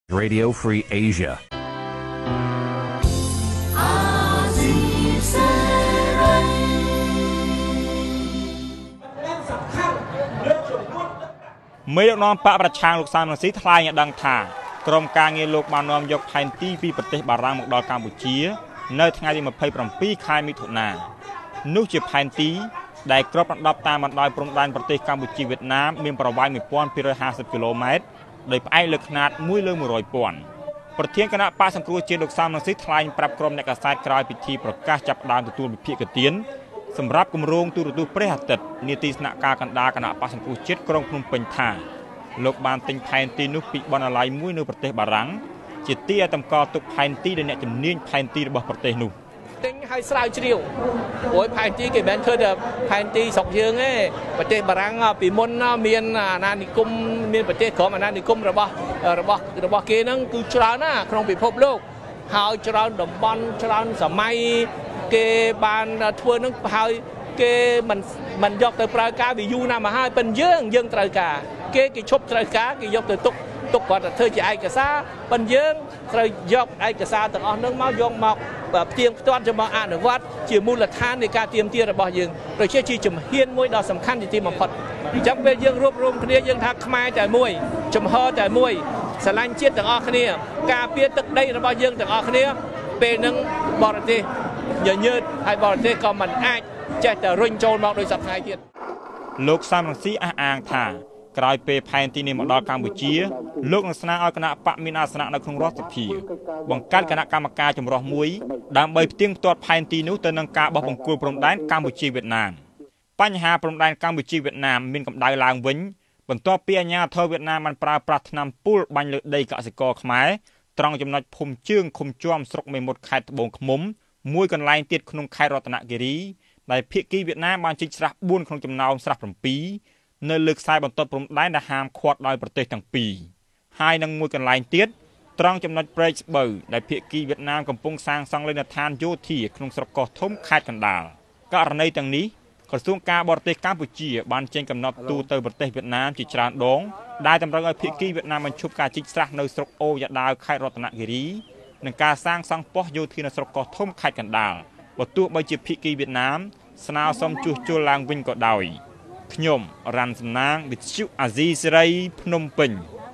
Radio Free Asia. មេដឹកនាំបកប្រឆាំងលោកសាមរងស៊ីថ្លែងឲ្យដឹងថាក្រុមការងារលោកបាននាំយកផែនទីពីប្រទេសបារាំងមកដល់កម្ពុជានៅថ្ងៃទី27ខែមិថុនានោះជាផែនទីដែលគ្របដណ្ដប់តាមបណ្ដោយព្រំដែនប្រទេសកម្ពុជាវៀតណាមមានប្រវែង 1250 គីឡូម៉ែត្រដោយផ្អែកលើຂະຫນາດ1 លើ 100,000 ប្រធានគណៈបកសង្គ្រោះជាតិលោកសាមរងស៊ីថ្លែងប្រាប់ក្រុមអ្នកកាសែតក្រោយពិធីប្រកាសចាប់ផ្ដើមទទួលវិភាគទានសម្រាប់គម្រោងទូរទស្សន៍ព្រះអាទិត្យនាទីស្នាក់ការកណ្ដាលគណៈបកសង្គ្រោះជាតិក្រុងភ្នំពេញថាលោកបានទិញផែនទីនោះពីបណ្ណាល័យមួយនៅប្រទេសបារាំងជាទីឲ្យតម្កល់ទុកផែនទីដែលអ្នកជំនាញផែនទីរបស់ប្រទេសនោះទិញឲ្យស្រាវជ្រាវព្រោះផែនទីគេមិនឃើញតែផែនទីស្រុកយើងទេប្រទេសបារាំងពីមុនមានអាណានិគមមានប្រទេសក្រុមអាណានិគមរបស់គេហ្នឹងគឺច្រើនណាស់ក្នុងពិភពលោកហើយច្រើនតំបន់ច្រើនសម័យគេបានធ្វើហ្នឹងហើយគេមិនយកទៅប្រើការវាយូរណាស់មកហើយប៉ុន្តែយើងត្រូវការគេឈប់ត្រូវការគេយកទៅទុកគាត់ទៅធ្វើជាឯកសារប៉ុន្តែយើងត្រូវយកឯកសារទាំងអស់ហ្នឹងមកយកមកផ្ទៀងផ្ទាត់ទៅមកអនុវត្តជាមូលដ្ឋាននៃការទៀមទារបស់យើងប្រជាជាជំហានមួយដ៏សំខាន់ទីបំផុតអញ្ចឹងពេលយើងរួបរวมគ្នាយើងថាខ្មែរតែមួយចំហតែមួយស្រឡាញ់ជាតិទាំងអស់គ្នាការពារទឹកដីរបស់យើងទាំងអស់គ្នាពេលហ្នឹងបរទេសញញើតហើយបរទេសក៏មិនអាចចេះតែរុញចូលមកដោយសប្តាហ៍ទៀតលោកសាមរងស៊ីអះអាងថាក្រោយពេលផែនទីនេះមកដល់កម្ពុជាលោកនឹងស្នើឲ្យគណៈបកមានអាសនៈនៅក្នុងរដ្ឋសភាបង្កើតគណៈកម្មការចម្រុះមួយដើម្បីផ្ទៀងផ្ទាត់ផែនទីនោះទៅនឹងការបោះបង្គោលព្រំដែនកម្ពុជាវៀតណាមបញ្ហាព្រំដែនកម្ពុជាវៀតណាមមានកម្ដៅឡើងវិញបន្ទាប់ពីអាជ្ញាធរវៀតណាមបានប្រើប្រាស់ថ្នាំពុលបាញ់លើដីកសិករខ្មែរត្រង់ចំណុចភូមិជើងឃុំជាំស្រុកមេមត់ខេត្តត្បូងឃ្មុំមួយកន្លែងទៀតក្នុងខេត្តរតនគិរីដែលភាគីវៀតណាមបានជីកស្រះ4ក្នុងចំណោមស្រះ7នៅលើខ្សែបន្ទាត់ព្រំដែនដែលហាមឃាត់ដោយប្រទេសទាំងពីរហើយនឹងមួយកន្លែងទៀតត្រង់ចំណុចព្រែកស្បូវដែលភាគីវៀតណាមកំពុងសាងសង់លេនដ្ឋានយោធាក្នុងស្រុកកោះធំខេត្តកណ្ដាលករណីទាំងនេះក្រសួងការបរទេសកម្ពុជាបានចេញកំណត់ទូទៅប្រទេសវៀតណាមជាច្រើនដងដែលតម្រូវឲ្យភាគីវៀតណាមបញ្ឈប់ការជីកស្រះនៅស្រុកអូយ៉ាដាវខេត្តរតនគិរីនិងការសាងសង់ប៉ុស្តិ៍យោធានៅស្រុកកោះធំខេត្តកណ្ដាលបើទោះបីជាភាគីវៀតណាមស្នើសុំជួសជុលឡើងវិញក៏ដោយខ្ញុំរ៉ាន់សំណាងវិទ្យុអាស៊ីសេរីភ្នំពេញ